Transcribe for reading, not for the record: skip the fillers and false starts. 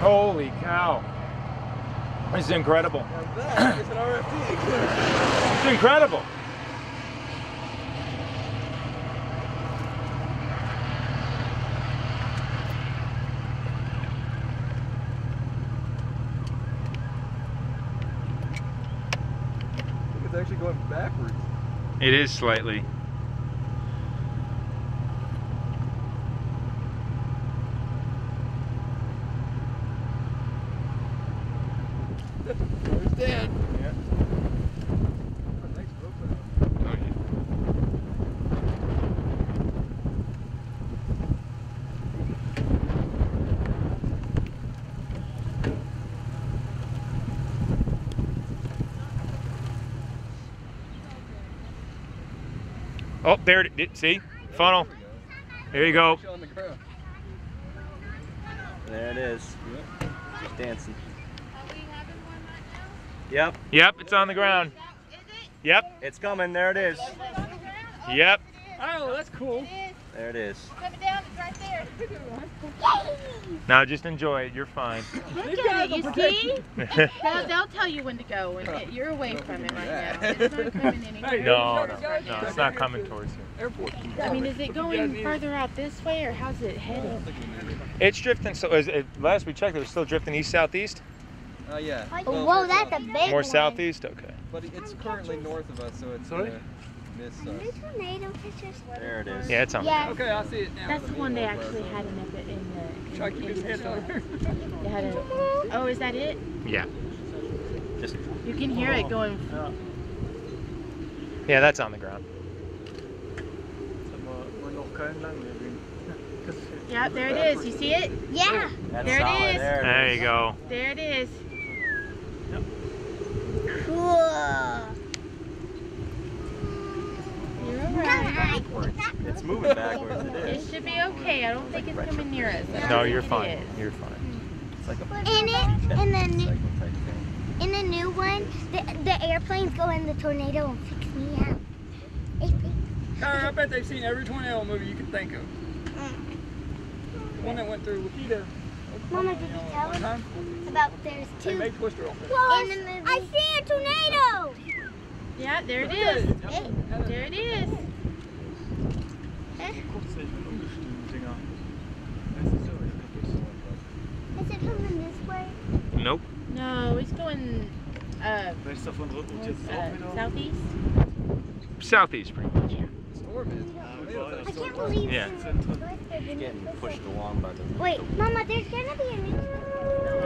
Holy cow. This is incredible. Now that is an RFD. It's incredible. It's actually going backwards. It is slightly. There's Dan. Yeah. Thanks, bro. Oh, yeah. Oh, there it is. See? Funnel. There you go. On the ground. There it is. Yep. Just dancing. Are we having one right now? Yep. Yep, it's on the ground. Is it? Yep. It's coming. There it is. Is it on the ground? Oh, Yep. yes, Oh, that's cool. it is. There it is. Coming down, it's right there. Now just enjoy it. You're fine. Look at it, you see? They'll tell you when to go, and you're away from it right now. It's not coming anywhere. No, it's not coming towards you. Airport. I mean, is it going further out this way, or how's it heading? It's drifting. So last we checked, it was still drifting east-southeast. Yeah. Oh, whoa, that's a big More one. southeast. Okay. But it's currently north of us, so it's miss Are there us. tornado pictures? There it is. Yeah, it's on. Yeah. Okay, I see it now. That's the one they actually had in the Try to keep his head on her. They had a, oh, is that it? Yeah. Just You can hear it going. Yeah, that's on the ground. Yeah, there it is. You see it? Yeah. that's There it solid. is. There you go. There it is. Cool. You're alright. It's moving backwards. It It is. should be okay. I don't think it's coming near us. I don't No, think you're it fine. is. You're fine. It's like a In the new, cycle type thing. in the new one, the airplanes go in the tornado and fix me out. I bet they've seen every tornado movie you can think of. The one that went through Wakita. Mama, did you tell One us time, about there's they two made Twister open. in the movie? I see a tornado. Yeah, there it is. There it is. Is it coming this way? Nope. No, it's going southeast. Southeast, pretty much. The storm is. I can't believe Yeah. it's Getting pushed along by the. Wait, Mama, there's gonna be a new